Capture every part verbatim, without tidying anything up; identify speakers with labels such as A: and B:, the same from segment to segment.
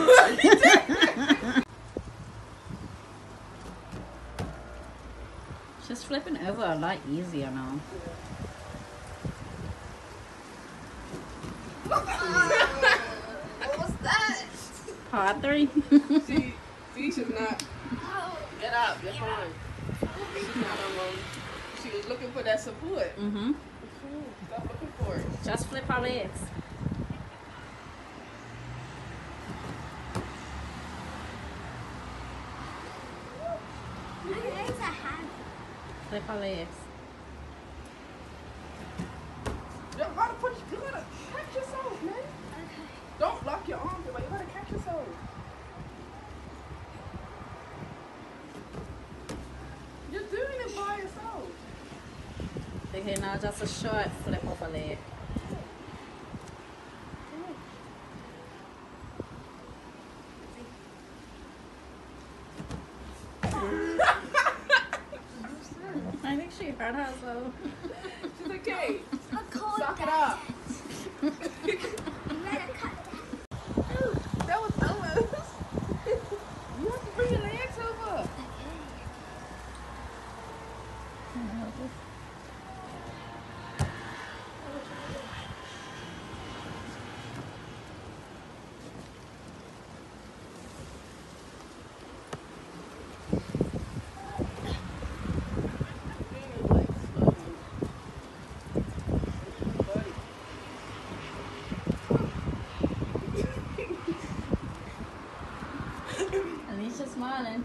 A: Just flipping over a lot easier now.
B: What was that?
A: Part three.
C: See, see, she's not. Get up, you're fine. She's not alone. She was looking for that support.
A: Mm-hmm.
C: Stop looking for it.
A: Just flip her legs. Flip her legs.
C: You gotta put, you gotta catch yourself, man.
B: Okay.
C: Don't lock your arms away. You gotta catch yourself. You're doing it by yourself.
A: Okay, now just a short flip of her leg. I think she hurt herself.
C: She's okay.
B: Suck
C: Suck it up.
B: You better cut that.
C: That was almost. You have to bring your legs over.
A: Alicia's smiling.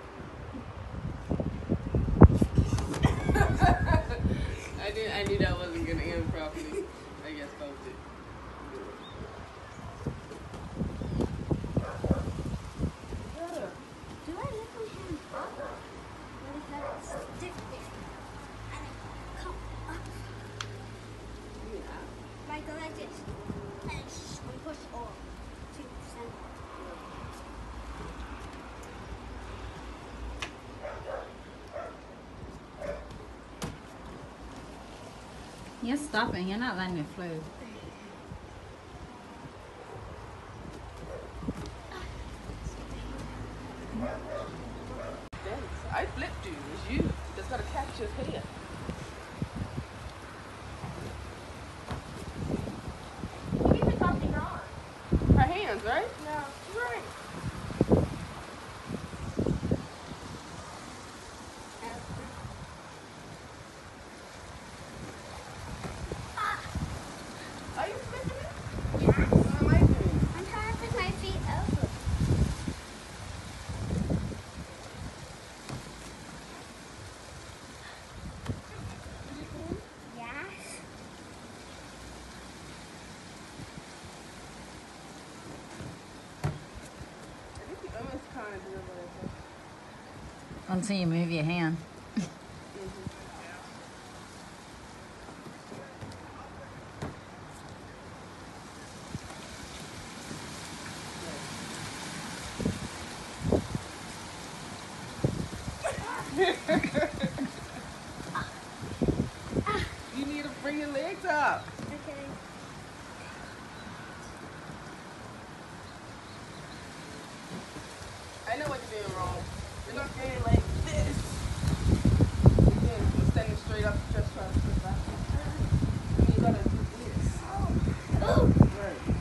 C: I knew, I knew that wasn't gonna end properly. I guess felt it.
B: Do I lift my hand up? What if that's different? And I come up.
C: Yeah.
B: Like go like this. And sh- we push all to the center.
A: You're stopping. You're not letting it flow.
C: Thanks. I flipped you. It was you. You just gotta catch your head.
B: You even got me wrong.
C: Her hands, right?
B: No.
C: Right. Are you flipping it?
B: Yes.
C: What am I doing?
B: I'm trying to put my feet over. Yes.
C: I think you almost kind of did it.
A: Until you move your hand.
C: You need to bring your legs up.
B: Okay.
C: I know what you're doing wrong. You're not getting like this. Again, you're standing straight up, just trying to flip back. And you gotta do this.
B: Oh.
C: Right.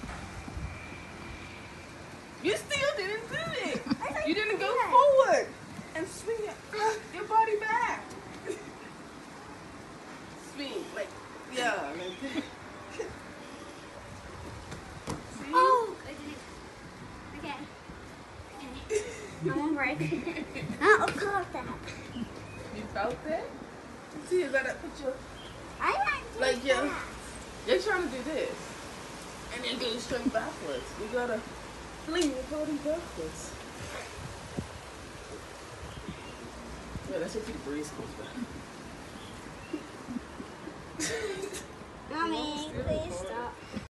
C: You still didn't do it. You didn't go forward and swing your, your body back. Swing, like, yeah, like that. See?
B: Oh. I did it. Okay. Okay. I'm on break. Oh, of course that.
C: You felt that? See, you gotta put your,
B: I like
C: like,
B: like
C: yeah.
B: that.
C: You're trying to do this. And then go straight backwards. You gotta fling your body backwards. Yeah, that's what you breeze goes back.
B: Mommy, please stop.